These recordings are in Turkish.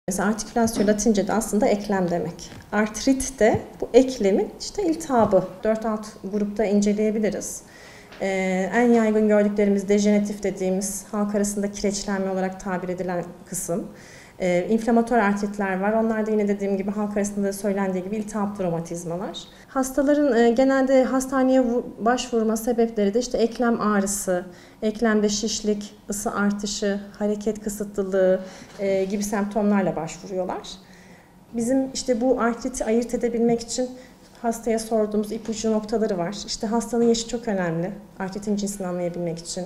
Mesela artikülasyon Latince'de aslında eklem demek. Artrit de bu eklemin işte iltihabı. 4 alt grupta inceleyebiliriz. En yaygın gördüklerimiz dejeneratif dediğimiz halk arasında kireçlenme olarak tabir edilen kısım. İnflamatuar artritler var. Onlar da yine dediğim gibi halk arasında söylendiği gibi iltihaplı romatizmalar. Hastaların genelde hastaneye başvurma sebepleri de işte eklem ağrısı, eklemde şişlik, ısı artışı, hareket kısıtlılığı gibi semptomlarla başvuruyorlar. Bizim işte bu artriti ayırt edebilmek için hastaya sorduğumuz ipucu noktaları var. İşte hastanın yaşı çok önemli, artritin cinsini anlayabilmek için.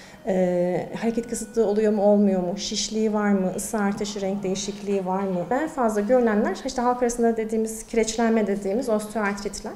Hareket kısıtlığı oluyor mu olmuyor mu, şişliği var mı, ısı artışı, renk değişikliği var mı? En fazla görülenler işte halk arasında dediğimiz kireçlenme dediğimiz osteoartritler.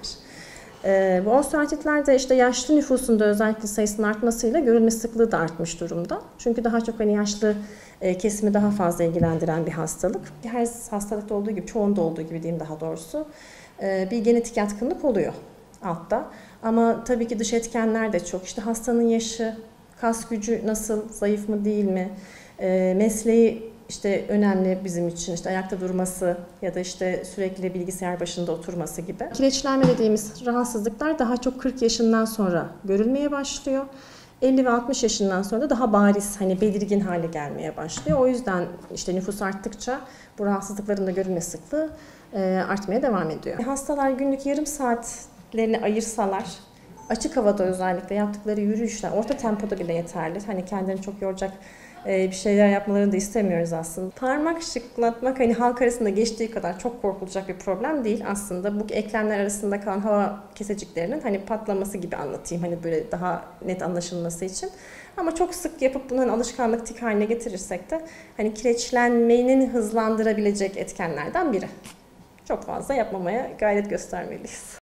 Bu osteoartritler de işte yaşlı nüfusunda özellikle sayısının artmasıyla görülme sıklığı da artmış durumda. Çünkü daha çok yaşlı kesimi daha fazla ilgilendiren bir hastalık. Her hastalıkta olduğu gibi, çoğunda olduğu gibi diyeyim daha doğrusu, bir genetik yatkınlık oluyor altta. Ama tabii ki dış etkenler de çok. İşte hastanın yaşı, kas gücü nasıl, zayıf mı değil mi, mesleği işte önemli bizim için, işte ayakta durması ya da işte sürekli bilgisayar başında oturması gibi. Kireçlenme dediğimiz rahatsızlıklar daha çok 40 yaşından sonra görülmeye başlıyor. 50 ve 60 yaşından sonra da daha bariz, belirgin hale gelmeye başlıyor. O yüzden işte nüfus arttıkça bu rahatsızlıkların da görülme sıklığı artmaya devam ediyor. Hastalar günlük yarım saatlerini ayırsalar, açık havada özellikle yaptıkları yürüyüşler, orta tempoda bile yeterli. Kendilerini çok yoracak bir şeyler yapmalarını da istemiyoruz aslında. Parmak şıklatmak halk arasında geçtiği kadar çok korkulacak bir problem değil aslında. Bu eklemler arasında kalan hava keseciklerinin patlaması gibi anlatayım. Böyle daha net anlaşılması için. Ama çok sık yapıp bunu alışkanlık, tik haline getirirsek de kireçlenmenin hızlandırabilecek etkenlerden biri. Çok fazla yapmamaya gayret göstermeliyiz.